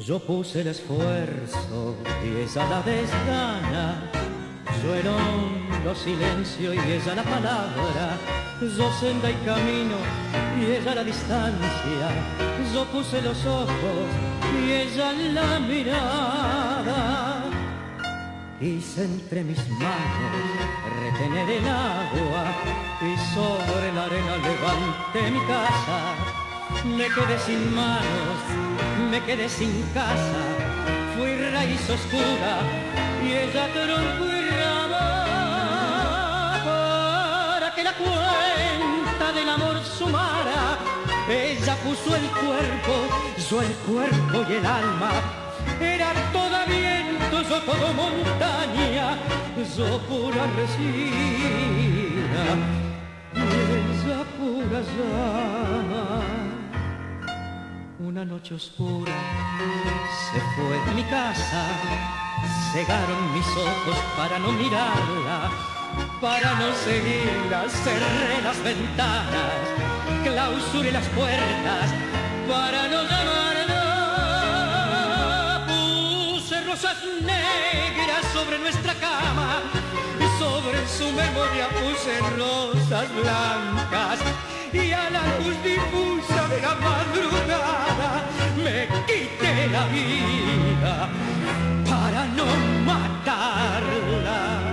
Yo puse el esfuerzo y ella la desgana. Yo el hondo silencio y ella la palabra. Yo senda y camino y ella la distancia. Yo puse los ojos y ella la mirada. Quise entre mis manos retener el agua y sobre la arena levanté mi casa. Me quedé sin manos, me quedé sin casa. Fui raíz oscura y ella tronco y rama. Para que la cuenta del amor sumara, ella puso el cuerpo, yo el cuerpo y el alma. Era toda viento, yo todo montaña, yo pura resina y ella pura llama. Una noche oscura se fue de mi casa, cegaron mis ojos para no mirarla, para no seguirla, cerré las ventanas, clausuré las puertas para no llamarla. Puse rosas negras sobre nuestra cama y sobre su memoria puse rosas blancas. Y a la luz difusa de la madrugada me quité la vida para no matarla.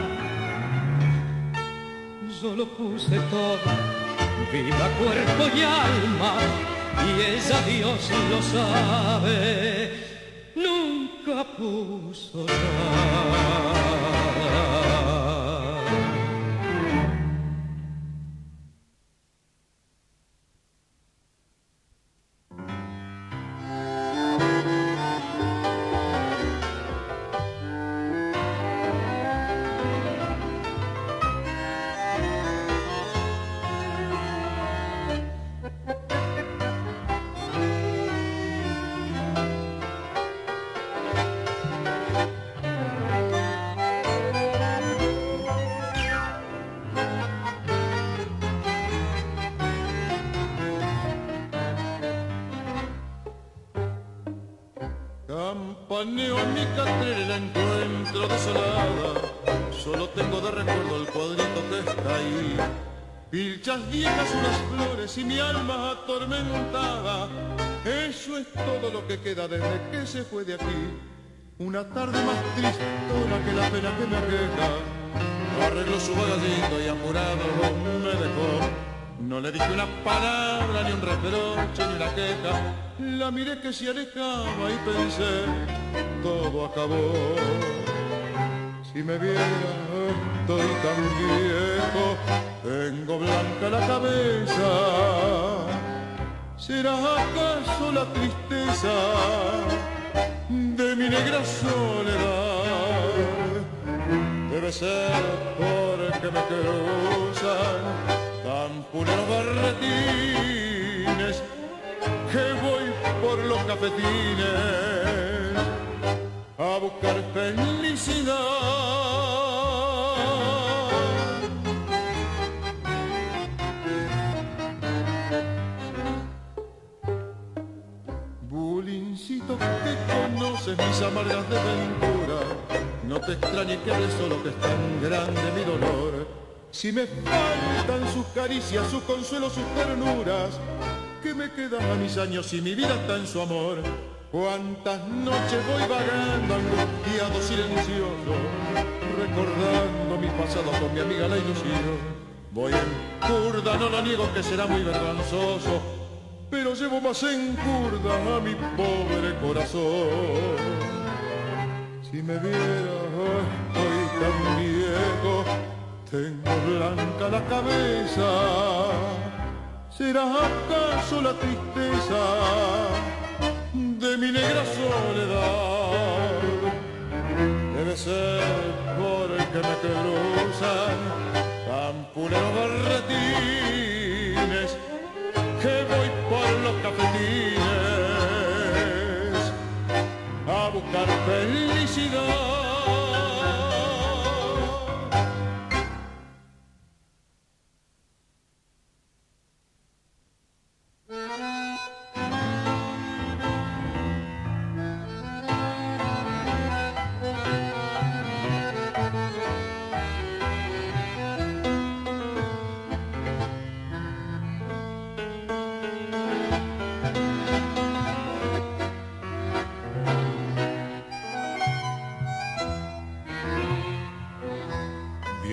Yo lo puse todo, vida, cuerpo y alma, y ella, Dios lo sabe, nunca puso nada. Campaneo en mi catrera y la encuentro desolada. Solo tengo de recuerdo el cuadrito que está ahí. Pilchas viejas, unas flores y mi alma atormentada. Eso es todo lo que queda desde que se fue de aquí. Una tarde más tristona que la pena que me aqueja. Arregló su bagallito y apurado me dejó. No le dije una palabra, ni un reproche, ni una queja. La miré que se alejaba y pensé, todo acabó. Si me viera, estoy tan viejo, tengo blanca la cabeza. ¿Será acaso la tristeza de mi negra soledad? Debe ser porque me cruzan tan puros barretines que voy por los cafetines a buscar felicidad. Bulincito que conoces mis amargas desventuras, no te extrañes que hable solo que es tan grande mi dolor. Si me faltan sus caricias, su consuelo, sus ternuras, ¿qué me quedan a mis años si mi vida está en su amor? Cuántas noches voy vagando, angustiado, silencioso, recordando mi pasado con mi amiga la ilusión. Voy en curda, no lo niego que será muy vergonzoso, pero llevo más en curda a mi pobre corazón. Si me viera, estoy tan viejo, tengo blanca la cabeza. ¿Será acaso la tristeza de mi negra soledad? Debe ser por el que me cruzan campuneros barretines, que voy por los cafetines a buscar felicidad.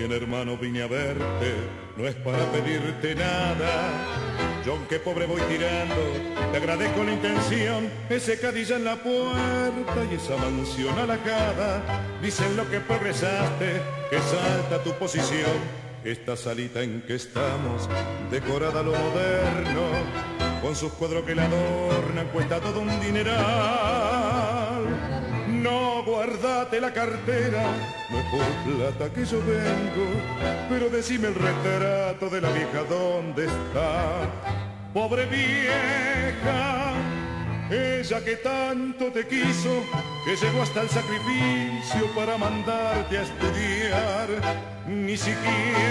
Bien hermano, vine a verte, no es para pedirte nada. Yo aunque pobre voy tirando, te agradezco la intención. Ese cadilla en la puerta y esa mansión halagada. Dicen lo que progresaste, que salta tu posición. Esta salita en que estamos, decorada a lo moderno, con sus cuadros que la adornan, cuesta todo un dineral. No, guardate la cartera, no es por plata que yo vengo, pero decime el retrato de la vieja dónde está. Pobre vieja, ella que tanto te quiso, que llegó hasta el sacrificio para mandarte a estudiar. Ni siquiera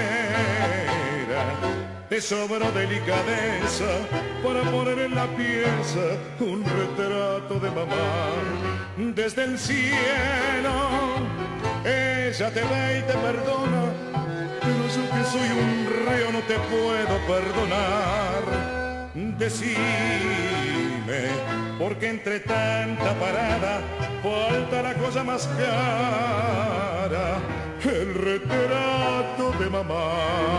te sobró delicadeza para poner en la pieza un retrato de mamá. Desde el cielo ella te ve y te perdona, pero yo que soy un reo no te puedo perdonar. Decime, porque entre tanta parada falta la cosa más cara, el retrato de mamá.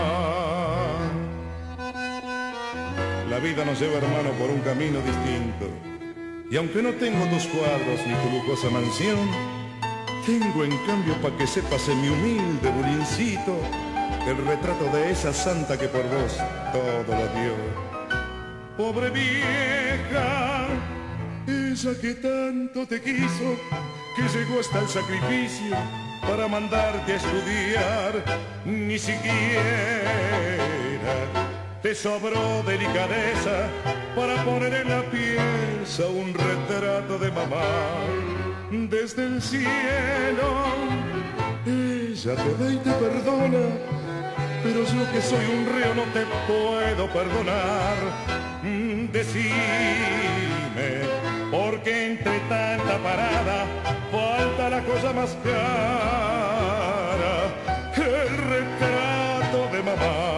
La vida nos lleva, hermano, por un camino distinto. Y aunque no tengo tus cuadros ni tu lujosa mansión, tengo en cambio, pa' que sepas en mi humilde bulincito, el retrato de esa santa que por vos todo lo dio. Pobre vieja, esa que tanto te quiso, que llegó hasta el sacrificio para mandarte a estudiar. Ni siquiera te sobró delicadeza para poner en la pieza un retrato de mamá. Desde el cielo ella te ve y te perdona, pero yo que soy un reo no te puedo perdonar. Decime, porque entre tanta parada falta la cosa más cara, el retrato de mamá.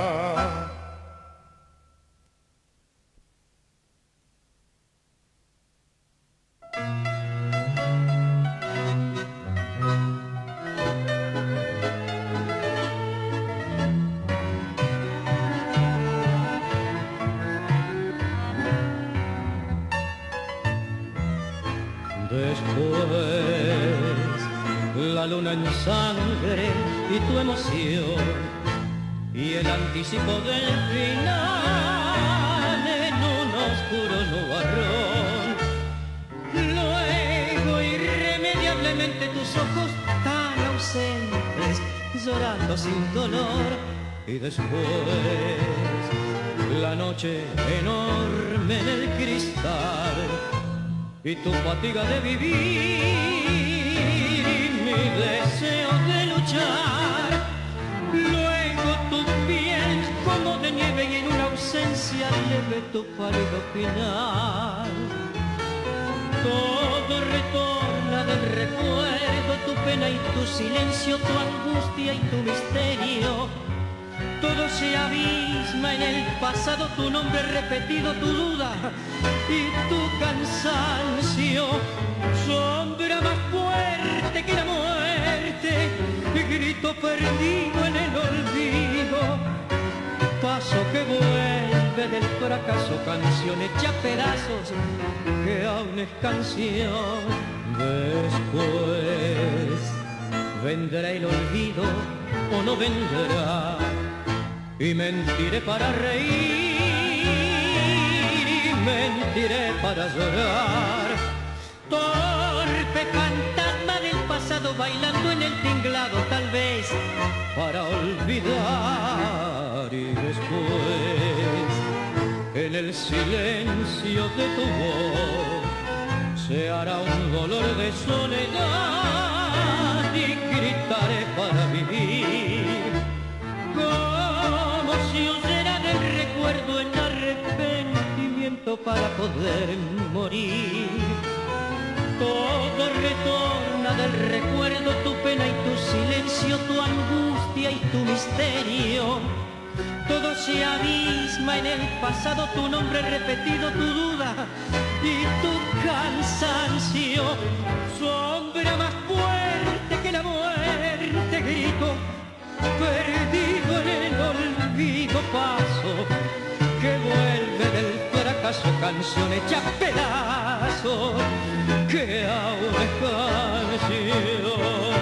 Después, la luna en sangre y tu emoción, y el anticipo del final en un oscuro nubarrón. Luego, irremediablemente, tus ojos tan ausentes, llorando sin dolor. Y después, la noche enorme en el cristal, y tu fatiga de vivir y mi deseo de luchar. Luego tu piel como de nieve y en una ausencia leve tu pálido final. Todo retorna del recuerdo, tu pena y tu silencio, tu angustia y tu misterio. Todo se abisma en el pasado, tu nombre repetido, tu duda y tu cansancio. Sombra más fuerte que la muerte, grito perdido en el olvido. Paso que vuelve del fracaso, canción hecha a pedazos que aún es canción. Después vendrá el olvido o no vendrá, y mentiré para reír y mentiré para llorar. Torpe fantasma del pasado bailando en el tinglado, tal vez para olvidar. Y después, en el silencio de tu voz, se hará un dolor de soledad y gritaré para vivir. Como si huyera del recuerdo en arrepentimiento para poder morir. Todo retorna del recuerdo, tu pena y tu silencio, tu angustia y tu misterio. Todo se abisma en el pasado, tu nombre repetido, tu duda y tu cansancio. Sombra más fuerte que la muerte, grito canción hecha pedazos que aún es canción.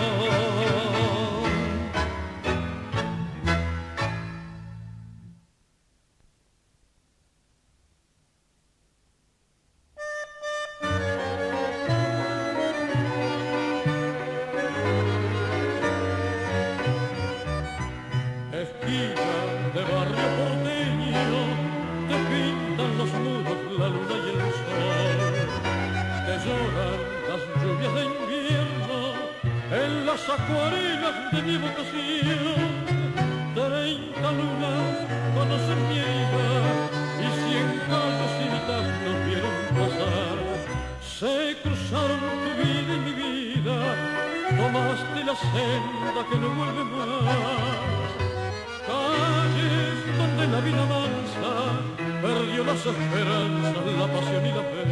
Acuarelas de mi vocación, 30 lunas conocen mi herida y 100 callecitas nos vieron pasar. Se cruzaron tu vida y mi vida, tomaste la senda que no vuelve más. Calles donde la vida mansa perdió las esperanzas, la pasión y la fe.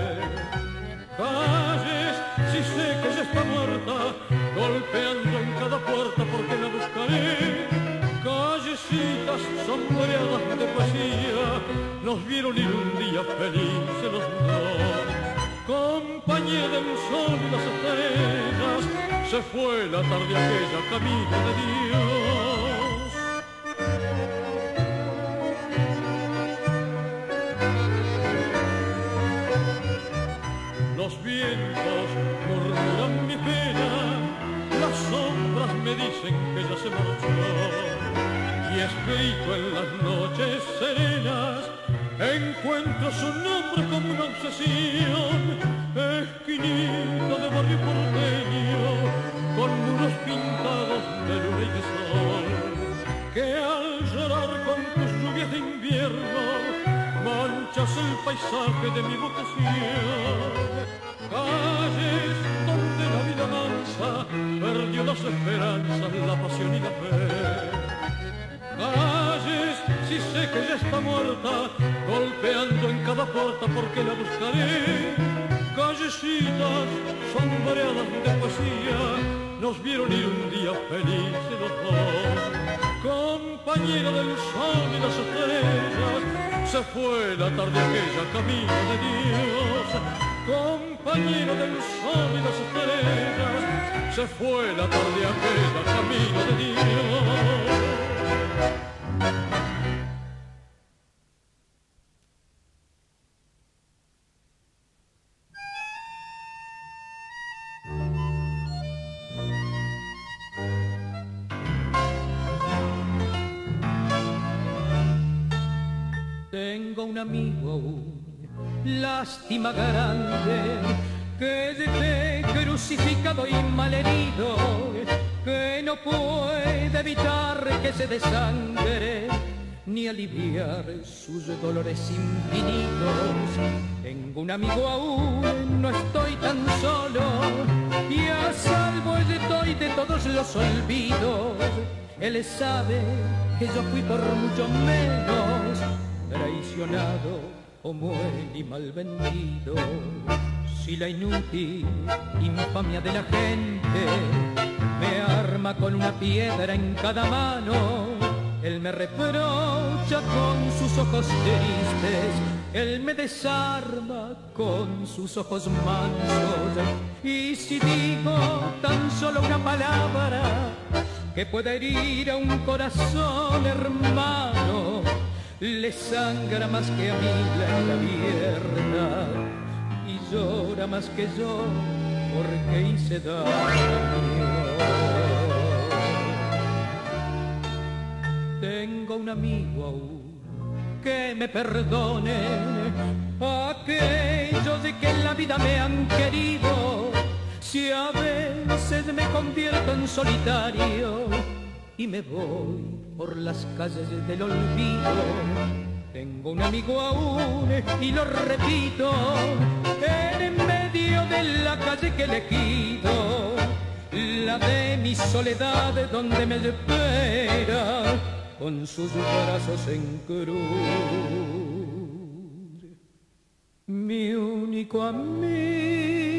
Calles, si sé que ya está muerta, golpeando en cada puerta porque la buscaré. Callecitas sombreadas de poesía nos vieron ir un día felices los dos. Compañía del sol y las estrellas, se fue la tarde aquella camino de Dios. Los vientos murmuran mi pena, las sombras me dicen que ya se marchó. Y escrito en las noches serenas, encuentro su nombre como una obsesión. Esquinita de barrio porteño, con muros pintados de luna y de sol, que al llorar con tus lluvias de invierno, manchas el paisaje de mi vocación. Calles donde la vida mansa perdió las esperanzas, la pasión y la fe. Calles, si sé que ya está muerta, golpeando en cada puerta porque la buscaré. Callecitas sombreadas de poesía nos vieron ir un día felices los dos. Compañera del sol y las estrellas, se fue la tarde aquella camino de Dios. Compañera del sol y las estrellas, se fue la tarde aquella camino de Dios. Tengo un amigo aún, lástima grande, que dejé crucificado y malherido, que no puede evitar que se desangre, ni aliviar sus dolores infinitos. Tengo un amigo aún, no estoy tan solo, y a salvo estoy de todos los olvidos. Él sabe que yo fui por mucho menos traicionado como él y mal vendido. Si la inútil infamia de la gente me arma con una piedra en cada mano, él me reprocha con sus ojos tristes, él me desarma con sus ojos mansos. Y si digo tan solo una palabra que pueda herir a un corazón hermano, le sangra más que a mí la abierta y llora más que yo porque hice daño. Tengo un amigo aún que me perdone aquellos de que en la vida me han querido. Si a veces me convierto en solitario y me voy por las calles del olvido, tengo un amigo aún y lo repito, en medio de la calle que he elegido, la de mi soledad donde me espera con sus brazos en cruz, mi único amigo.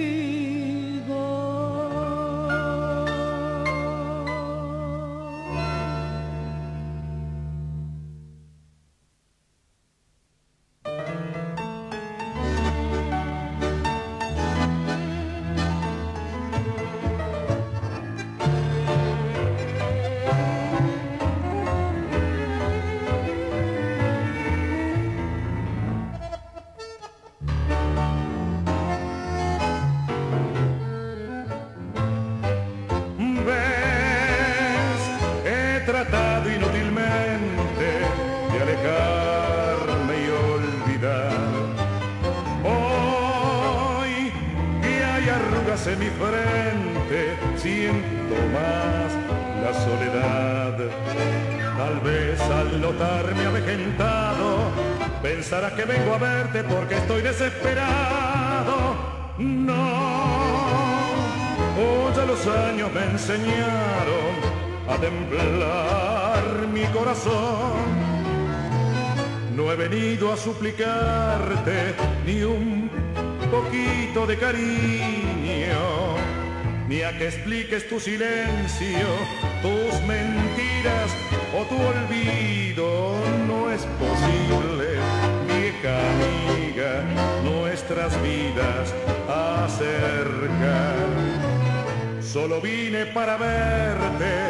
en mi frente, siento más la soledad. Tal vez al notarme avejentado, pensarás que vengo a verte porque estoy desesperado. No, oh, ya los años me enseñaron a temblar mi corazón. No he venido a suplicarte ni un poquito de cariño, ni a que expliques tu silencio, tus mentiras o tu olvido. No es posible, vieja amiga, nuestras vidas acercar. Solo vine para verte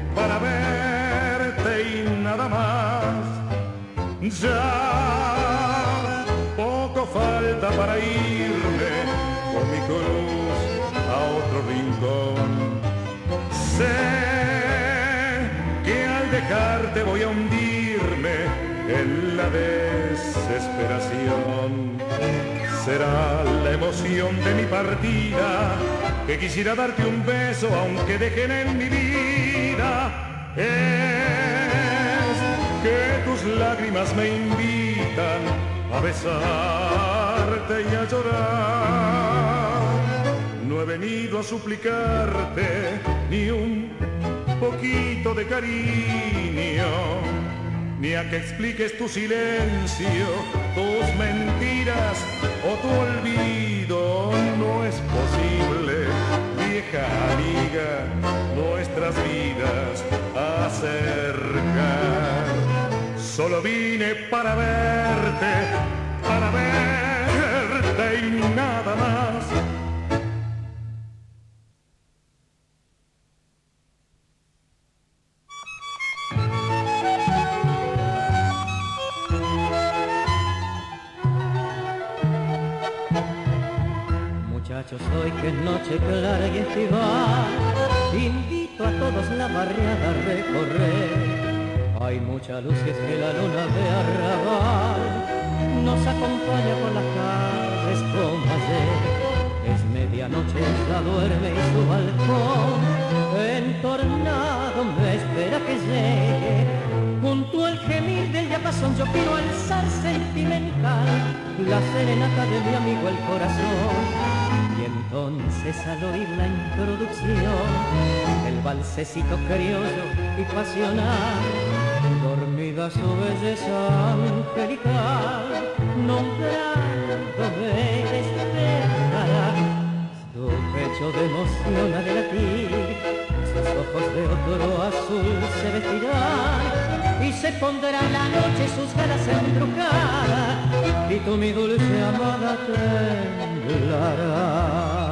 y nada más. Ya poco falta para irme con mi cruz a otro rincón. Sé que al dejarte voy a hundirme en la desesperación. Será la emoción de mi partida que quisiera darte un beso aunque dejen en mi vida. Que tus lágrimas me invitan a besarte y a llorar. No he venido a suplicarte ni un poquito de cariño, ni a que expliques tu silencio, tus mentiras o tu olvido. No es posible, vieja amiga, nuestras vidas acercar. Solo vine para verte y nada más. Muchachos, hoy que es noche clara y estival, invito a todos la barriada a recorrer. Hay mucha luz y es que la luna de arrabal nos acompaña por las calles como ayer. Es medianoche, ella duerme y su balcón entornado me espera que llegue. Junto al gemir del diapasón yo quiero alzar sentimental la serenata de mi amigo el corazón. Y entonces al oír la introducción, el valsecito criollo y pasional, dormida su belleza angelical, nombrándome despertará. Su pecho de emoción ha de latir, sus ojos de otro azul se vestirán, y se pondrá la noche sus galas embrujadas, y tú mi dulce amada temblarás.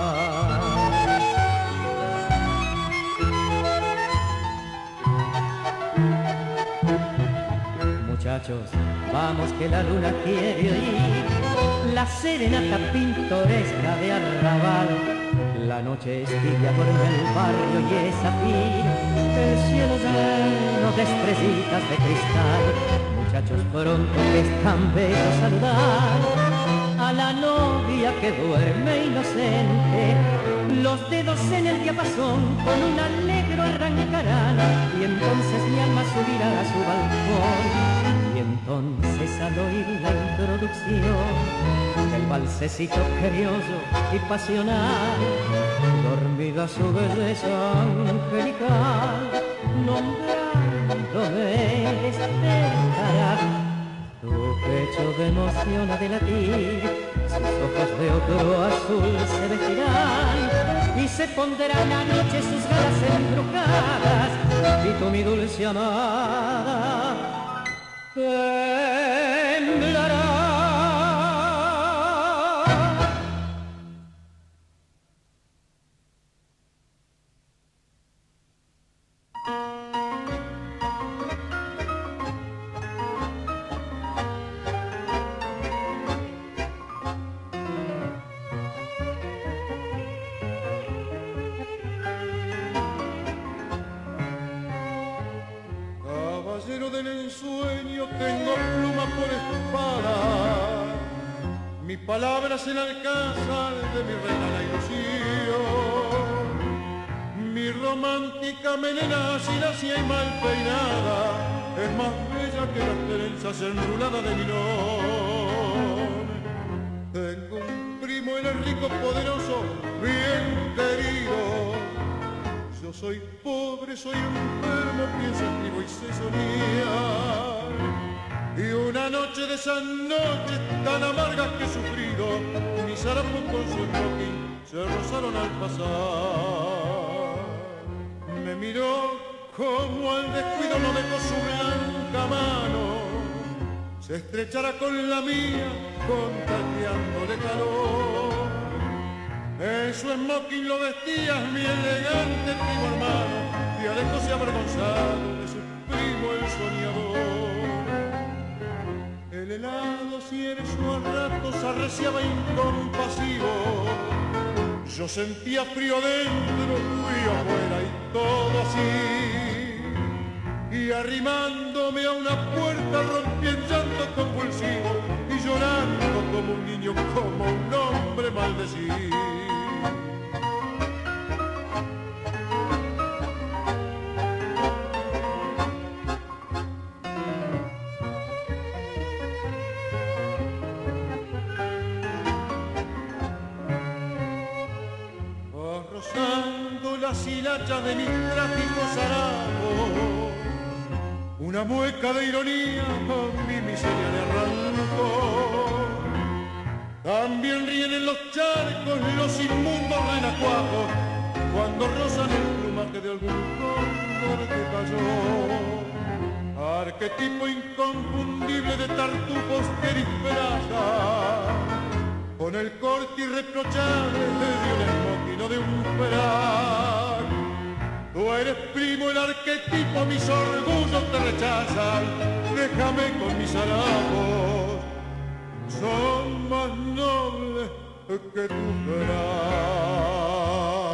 Muchachos, vamos que la luna quiere oír la serenata pintoresca de arrabal. La noche es tibia por el barrio y es zafiro, el cielo lleno de estrellitas de cristal. Muchachos, pronto que es tan bello saludar a la novia que duerme inocente. Los dedos en el diapasón con un alegro arrancarán, y entonces mi alma subirá a su balcón. Y entonces al oír la introducción, el valsecito criollo y pasional, dormida su belleza angelical, nombrándome despertará. Tu pecho de emoción ha de latir, sus ojos de otro azul se vestirán, y se pondrá la noche sus galas embrujadas, y tú mi dulce amada temblará. Caballero del ensueño, tengo pluma por espada, mi palabra es el alcázar de mi reina la ilusión. ilusión. Mi romántica melena, si lacia y mal peinada, es más bella que las trenzas enruladas de Milón. Tengo un primo en el rico poderoso, bien querido. Yo soy pobre, soy enfermo, pienso, escribo y sé soñar. Y una noche de esas noches tan amargas que he sufrido, mis harapos con su smoking se rozaron al pasar. Me miró como al descuido no dejó su blanca mano, se estrechara con la mía, contagiándole calor. En su smoking lo vestía mi elegante primo hermano, y alejóse avergonzado de su primo el soñador. El helado cierzo a ratos arreciaba incompasivo, yo sentía frío dentro, frío afuera y todo así. Y arrimándome a una puerta rompí en llanto convulsivo y llorando como un niño, como un hombre maldecido. Rozando las hilachas de mis trágicos harapos, una mueca de ironía con mi miseria le arrancó. También ríen en los charcos los inmundos renacuajos cuando rozan el plumaje de algún cóndor que cayó. Arquetipo inconfundible de tartufos que disfraza con el corte irreprochable de un smoking o de un frac. Tú eres primo, el arquetipo, mis orgullos te rechazan. Déjame con mis harapos, son más nobles que tu frac.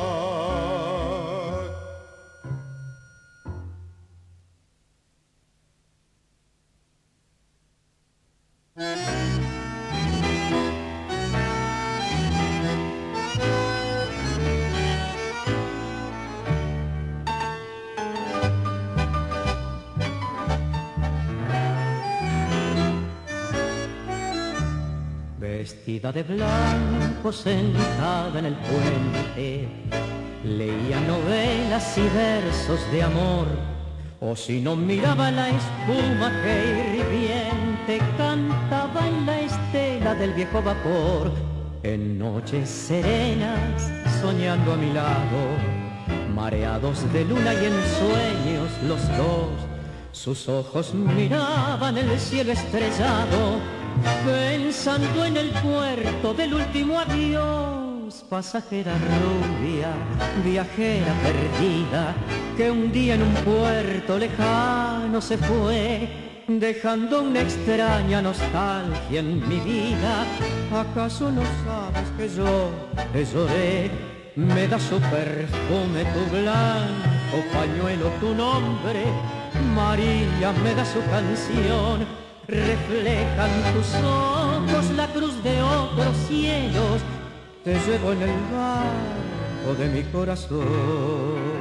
Vestida de blanco, sentada en el puente, leía novelas y versos de amor, o si no miraba la espuma que hirviente cantaba en la estela del viejo vapor. En noches serenas, soñando a mi lado, mareados de luna y en sueños los dos, sus ojos miraban el cielo estrellado, pensando en el puerto del último adiós. Pasajera rubia, viajera perdida, que un día en un puerto lejano se fue, dejando una extraña nostalgia en mi vida. ¿Acaso no sabes que yo te lloré? Me da su perfume, tu blanco pañuelo, tu nombre, María, me da su canción. Reflejan tus ojos la cruz de otros cielos, te llevo en el barco de mi corazón.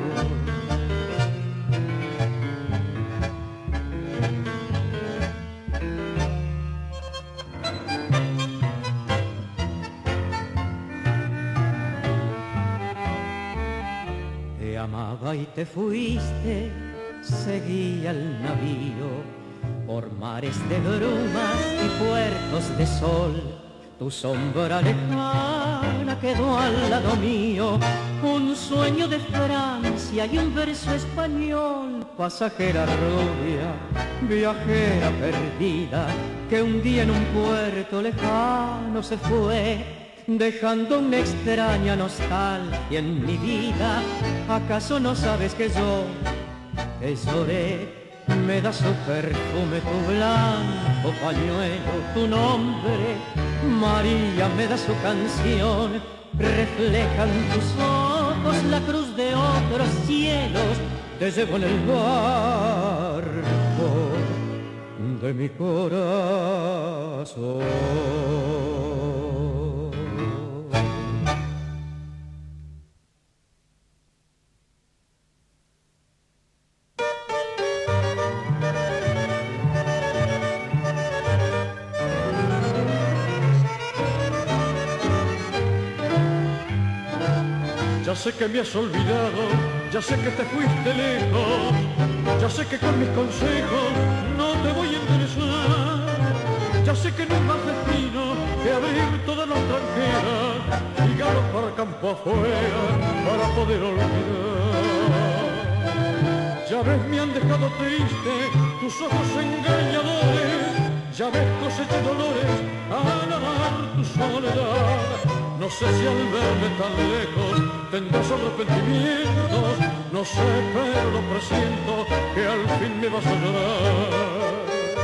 Te amaba y te fuiste, seguía el navío por mares de brumas y puertos de sol. Tu sombra lejana quedó al lado mío, un sueño de Francia y un verso español. Pasajera rubia, viajera perdida, que un día en un puerto lejano se fue, dejando una extraña nostalgia en mi vida. ¿Acaso no sabes que yo te lloré? Me da su perfume, tu blanco pañuelo, tu nombre, María, me da su canción. Reflejan tus ojos la cruz de otros cielos, te llevo en el barco de mi corazón. sé que me has olvidado, ya sé que te fuiste lejos, ya sé que con mis consejos no te voy a interesar, ya sé que no es más destino que abrir toda la tranquera y galopar campo afuera para poder olvidar. Ya ves, me han dejado triste tus ojos engañadores, ya ves, coseché dolores al amar tu soledad. No sé si al verme tan lejos tendrás arrepentimientos, no sé, pero lo presiento que al fin me vas a llorar.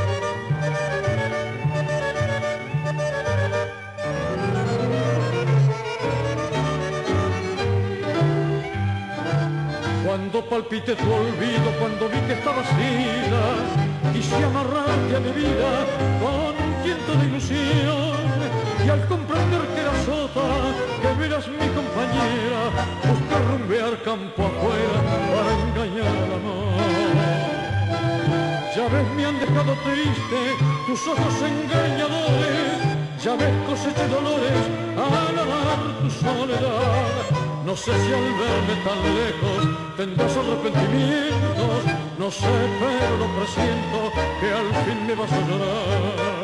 Cuando palpité tu olvido, cuando vi que estabas ida, quise amarrarte a mi vida con un tiento de ilusión. Y al comprender que eras otra, que eras mi compañera, busqué rumbear campo afuera para engañar al amor. Ya ves, me han dejado triste tus ojos engañadores, ya ves, coseché dolores al amar tu soledad. No sé si al verme tan lejos tendrás arrepentimientos, no sé, pero lo presiento que al fin me vas a llorar.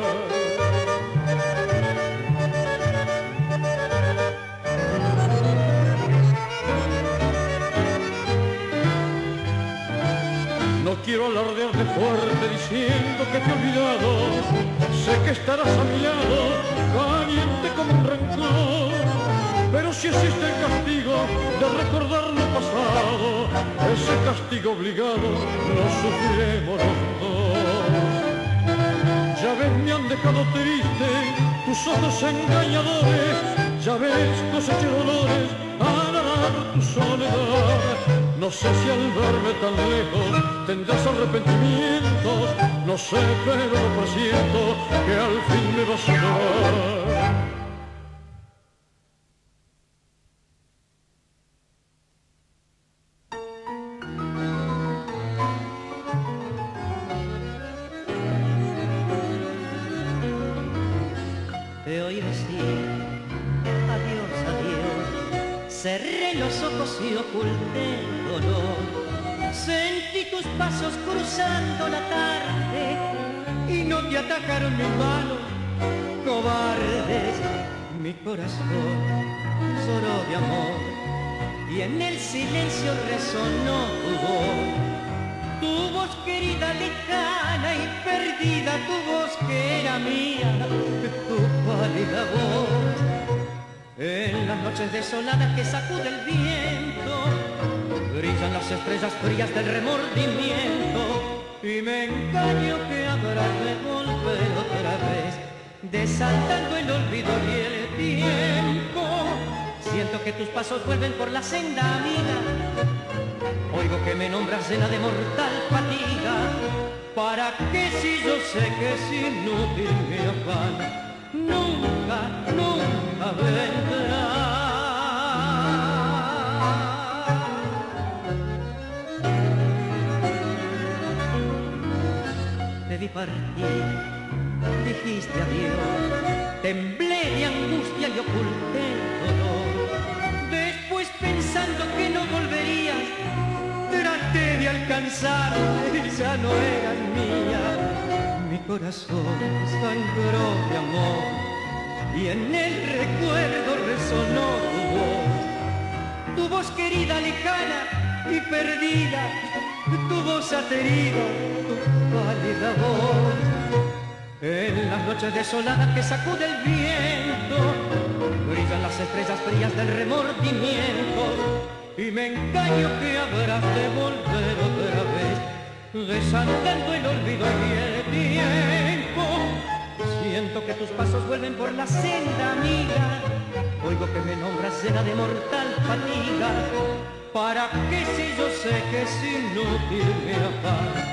No quiero alardear de fuerte diciendo que te he olvidado, sé que estarás a mi lado, caliente como un rencor. Pero si existe el castigo de recordar lo pasado, ese castigo obligado lo sufriremos los dos. Ya ves, me han dejado triste tus ojos engañadores, ya ves, coseché dolores al amar tu soledad. No sé si al verme tan lejos tendrás arrepentimientos, no sé, pero lo presiento que al fin me vas a llorar. Te oí decir adiós, adiós, cerré los ojos y oculté el dolor. Sentí tus pasos cruzando la tarde y no te atacaron mis manos cobardes. Mi corazón lloró de amor y en el silencio resonó tu voz. Tu voz querida, lejana y perdida, tu voz que era mía, tu pálida voz. En las noches desoladas que sacude el viento, brillan las estrellas frías del remordimiento. Y me engaño que habrás de volver otra vez, desaltando el olvido y el tiempo. Siento que tus pasos vuelven por la senda amiga, oigo que me nombras llena de mortal fatiga. ¿Para qué si yo sé que es inútil mi afán? Nunca, nunca vendrá. Te vi partir, dijiste adiós, temblé de angustia y oculté el dolor. Después pensando que no volverías, traté de alcanzarte y ya no eras mía. Mi corazón sangró de amor y en el recuerdo resonó tu voz querida, lejana y perdida, tu voz aterida, tu pálida voz. En las noches desoladas que sacude el viento, brillan las estrellas frías del remordimiento. Y me engaño que habrás de volver otra vez, desandando el olvido y el tiempo. Siento que tus pasos vuelven por la senda amiga, oigo que me nombras llena de mortal fatiga. ¿Para qué si yo sé que es inútil mi afán?